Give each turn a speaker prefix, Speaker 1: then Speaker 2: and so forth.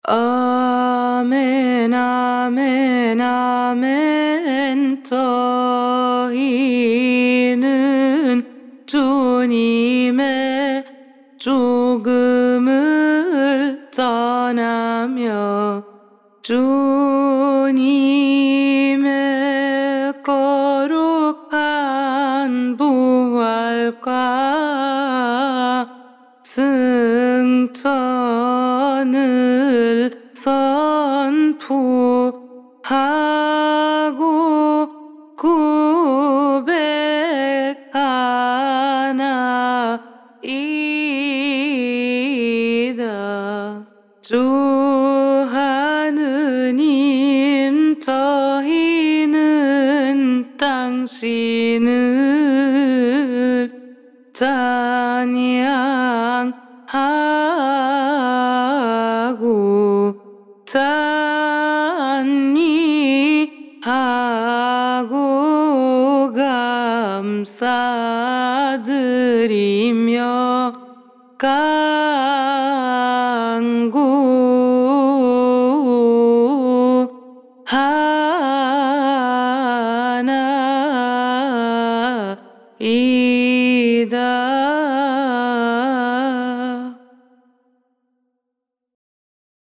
Speaker 1: 아멘 아멘 아멘. 저희는 주님의 죽음을 전하며 주님의 거룩한 부활과 승천을 선포하고 고백하나이다. 주 하느님, 저희는 당신을 찬양하고 찬미하고 감사드리며 간구하나이다.